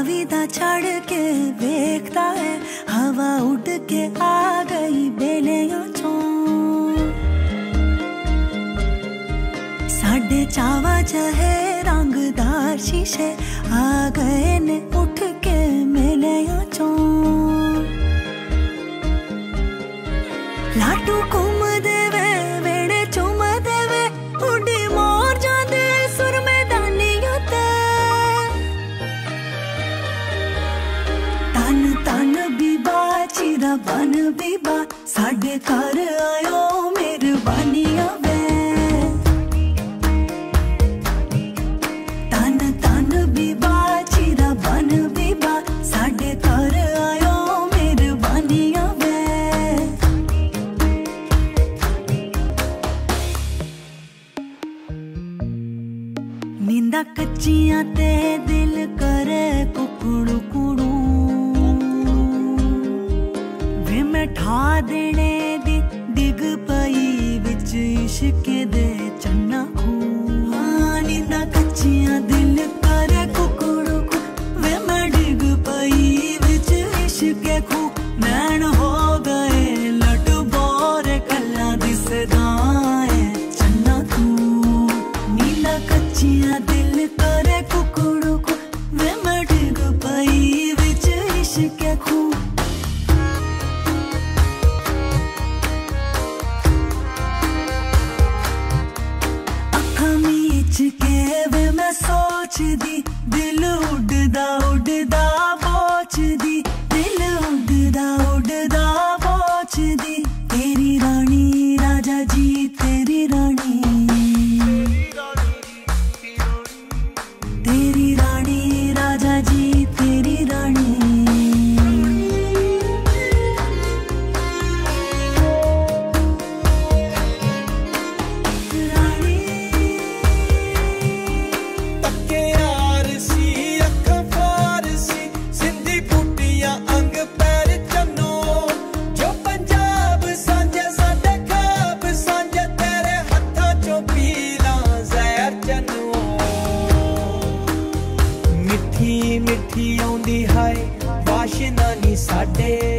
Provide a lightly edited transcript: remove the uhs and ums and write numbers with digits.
तावीदा छड़ के वेखता है, हवा उड़ के आ गई बेलियां चों। साडे चावा चहे रंगदार शीशे आ गए ने उठ के मेलियां चों। लाटू घूम देवे वेड़े चुम देवे, उड़ी मोर जांदे सुर मैदानियों ते। तन तन बीबा चीरा बन बीबा, साडे घर आयो मेहरबानियां वे। तन तन बीबा चीरा बन बीबा, साडे घर आयो मेहरबानियां वे। नींदा कच्चियां ते दिल करे कुकड़ू कुड़ू, वे मैं ठा देने दी डिग पई विच इश्क दे चन्ना खू। हाँ नींदा कच्चियां दिल करे कुकड़ू कू, वे मैं डिग पई विच इश्क खू। नैन हो गए लट बोरे कल्ला दिसदाए चन्ना खू। नींदा कच्चियां दिल करे कुकड़ू कू, वे मैं डिग पई विच इश्क खू। के वे मैं सोचदी, दिल उड़दा उड़दा बोचदी, दिल उड़दा उड़दा बोचदी। तेरी रानी राजा जी तेरी रानी, तेरी रानी राजा जी तेरी रानी। मिठी मिठी आउंदी हाय वाशना नी साडे,